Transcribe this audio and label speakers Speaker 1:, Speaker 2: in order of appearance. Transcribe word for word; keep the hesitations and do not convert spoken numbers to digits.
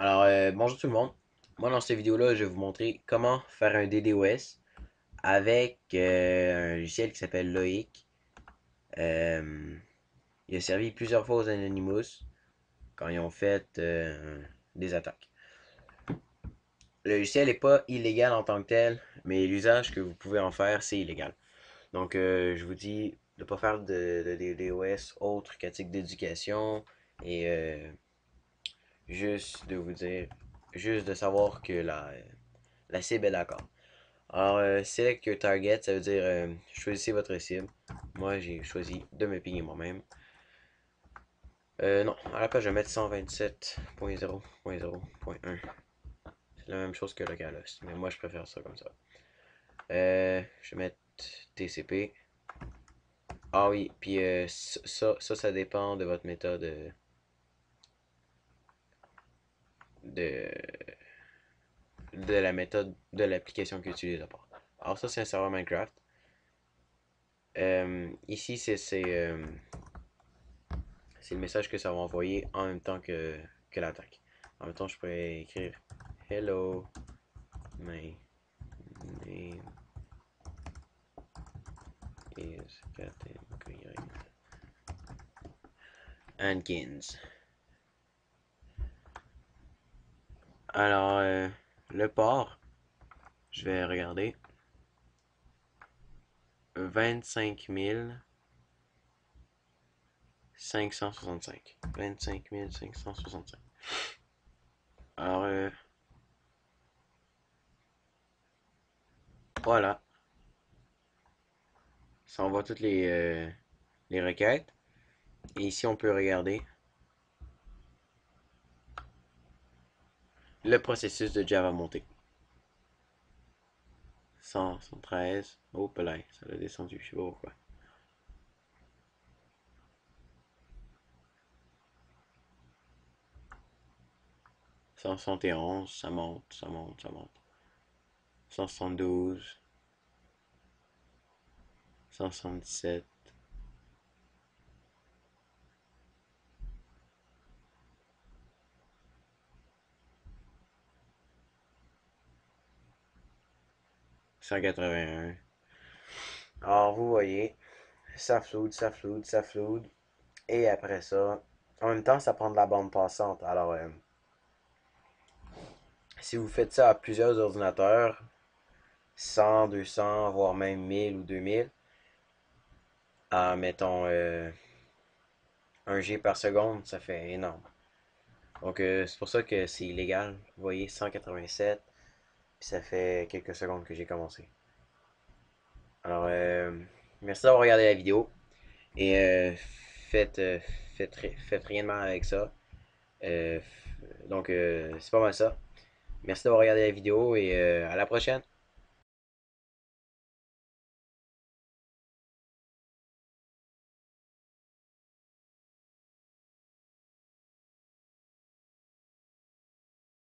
Speaker 1: Alors, euh, bonjour tout le monde. Moi, dans cette vidéo-là, je vais vous montrer comment faire un DDoS avec euh, un logiciel qui s'appelle Loic. Euh, il a servi plusieurs fois aux Anonymous quand ils ont fait euh, des attaques. Le logiciel n'est pas illégal en tant que tel, mais l'usage que vous pouvez en faire, c'est illégal. Donc, euh, je vous dis de ne pas faire de, de DDoS autre qu'à titre d'éducation et euh, juste de vous dire, juste de savoir que la, la cible est d'accord. Alors, euh, select your target, ça veut dire euh, choisissez votre cible. Moi, j'ai choisi de me pigner moi-même. Euh, non, à la place, je vais mettre cent vingt-sept point zéro point zéro point un. C'est la même chose que localhost, mais moi, je préfère ça comme ça. Euh, je vais mettre T C P. Ah oui, puis euh, ça, ça, ça dépend de votre méthode euh, de, de la méthode de l'application que utilise à part. Alors ça, c'est un serveur Minecraft. Euh, ici, c'est c'est, euh, c'est le message que ça va envoyer en même temps que, que l'attaque. En même temps, je pourrais écrire Hello, my name is Captain Green Hankins. Alors, euh, le port, je vais regarder. vingt-cinq mille cinq cent soixante-cinq. vingt-cinq mille cinq cent soixante-cinq. Alors, euh, voilà. Ça envoie toutes les, euh, les requêtes. Et ici, on peut regarder le processus de Java monté. cent, cent treize. Oh, là, ça l'a descendu, je sais pas pourquoi. cent soixante et onze, ça monte, ça monte, ça monte. cent soixante-douze, cent soixante-dix-sept, cent quatre-vingt-un. Alors, vous voyez, ça floute, ça floute, ça floute. Et après ça, en même temps, ça prend de la bande passante. Alors, euh, si vous faites ça à plusieurs ordinateurs, cent, deux cents, voire même mille ou deux mille, à, mettons, euh, un G par seconde, ça fait énorme. Donc, euh, c'est pour ça que c'est illégal. Vous voyez, cent quatre-vingt-sept, puis ça fait quelques secondes que j'ai commencé. Alors, euh, merci d'avoir regardé la vidéo. Et euh, faites, euh, faites, faites rien de mal avec ça. Euh, donc, euh, c'est pas mal ça. Merci d'avoir regardé la vidéo et euh, à la prochaine.